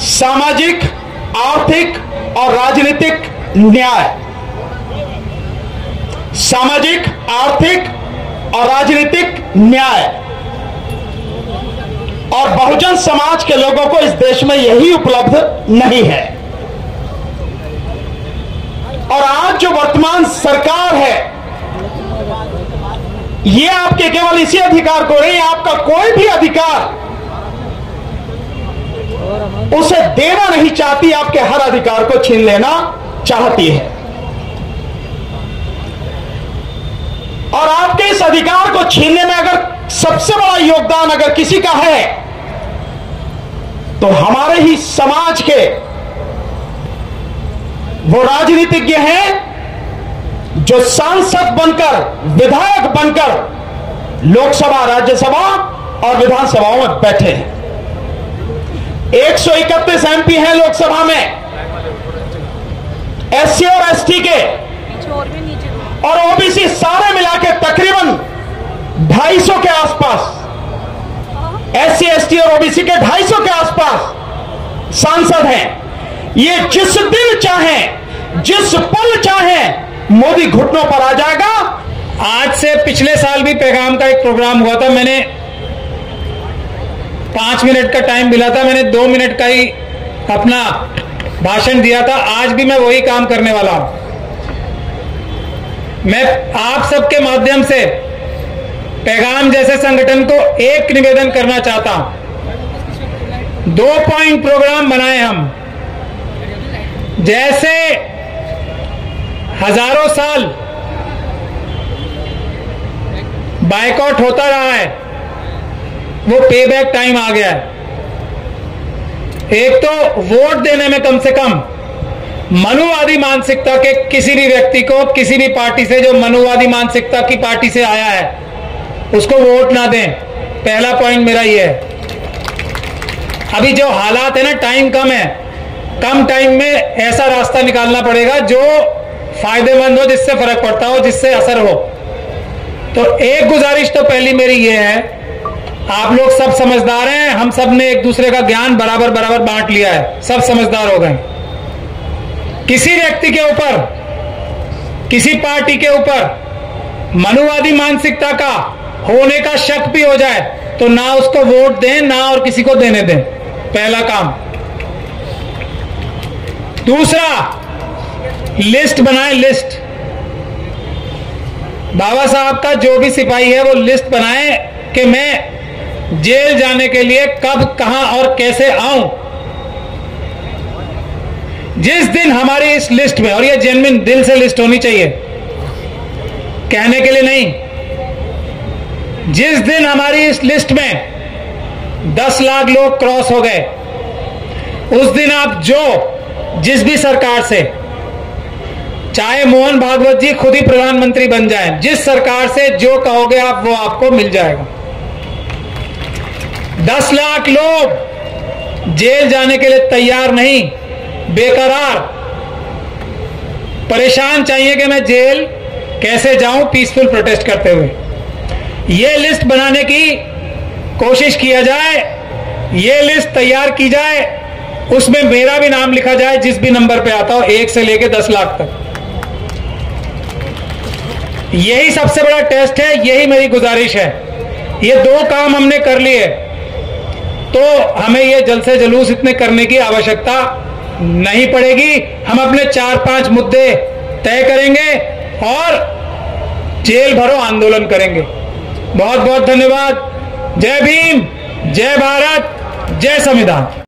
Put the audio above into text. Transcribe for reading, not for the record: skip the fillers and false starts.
सामाजिक, आर्थिक और राजनीतिक न्याय, सामाजिक, आर्थिक और राजनीतिक न्याय, और बहुजन समाज के लोगों को इस देश में यही उपलब्ध नहीं है। और आज जो वर्तमान सरकार है, ये आपके केवल इसी अधिकार को नहीं, आपका कोई भी अधिकार उसे देना नहीं चाहती, आपके हर अधिकार को छीन लेना चाहती है। और आपके इस अधिकार को छीनने में अगर सबसे बड़ा योगदान अगर किसी का है तो हमारे ही समाज के वो राजनीतिज्ञ हैं जो सांसद बनकर, विधायक बनकर लोकसभा, राज्यसभा और विधानसभाओं में बैठे हैं। 131 एमपी हैं लोकसभा में एससी और एसटी के, और ओबीसी सारे मिला के तकरीबन 250 के आसपास, एससी एसटी और ओबीसी के 250 के आसपास सांसद हैं। ये जिस दिन चाहें, जिस पल चाहें, मोदी घुटनों पर आ जाएगा। आज से पिछले साल भी पैगाम का एक प्रोग्राम हुआ था, मैंने 5 मिनट का टाइम मिला था, मैंने 2 मिनट का ही अपना भाषण दिया था। आज भी मैं वही काम करने वाला हूं। मैं आप सबके माध्यम से पैगाम जैसे संगठन को एक निवेदन करना चाहता हूं। 2 पॉइंट प्रोग्राम बनाए हम, जैसे हजारों साल बायकॉट होता रहा है, वो पे बैक टाइम आ गया है। एक तो वोट देने में कम से कम मनुवादी मानसिकता के किसी भी व्यक्ति को, किसी भी पार्टी से जो मनुवादी मानसिकता की पार्टी से आया है, उसको वोट ना दें। पहला पॉइंट मेरा ये है। अभी जो हालात है ना, टाइम कम है, कम टाइम में ऐसा रास्ता निकालना पड़ेगा जो फायदेमंद हो, जिससे फर्क पड़ता हो, जिससे असर हो। तो एक गुजारिश तो पहली मेरी ये है, आप लोग सब समझदार हैं, हम सब ने एक दूसरे का ज्ञान बराबर बराबर बांट लिया है, सब समझदार हो गए। किसी व्यक्ति के ऊपर, किसी पार्टी के ऊपर मनुवादी मानसिकता का होने का शक भी हो जाए तो ना उसको वोट दें, ना और किसी को देने दें। पहला काम। दूसरा, लिस्ट बनाएं, लिस्ट। बाबा साहब का जो भी सिपाही है वो लिस्ट बनाए कि मैं जेल जाने के लिए कब, कहां और कैसे आऊं। जिस दिन हमारी इस लिस्ट में, और ये जेन्युइन दिल से लिस्ट होनी चाहिए, कहने के लिए नहीं, जिस दिन हमारी इस लिस्ट में 10 लाख लोग क्रॉस हो गए, उस दिन आप जिस भी सरकार से, चाहे मोहन भागवत जी खुद ही प्रधानमंत्री बन जाएं, जिस सरकार से जो कहोगे आप, वो आपको मिल जाएगा। 10 लाख लोग जेल जाने के लिए तैयार नहीं, बेकरार, परेशान चाहिए कि मैं जेल कैसे जाऊं पीसफुल प्रोटेस्ट करते हुए। ये लिस्ट बनाने की कोशिश किया जाए, ये लिस्ट तैयार की जाए, उसमें मेरा भी नाम लिखा जाए, जिस भी नंबर पे आता हो, 1 से लेके 10 लाख तक। यही सबसे बड़ा टेस्ट है, यही मेरी गुजारिश है। ये 2 काम हमने कर लिए तो हमें ये जलसे जुलूस इतने करने की आवश्यकता नहीं पड़ेगी। हम अपने 4-5 मुद्दे तय करेंगे और जेल भरो आंदोलन करेंगे। बहुत बहुत धन्यवाद। जय भीम, जय भारत, जय संविधान।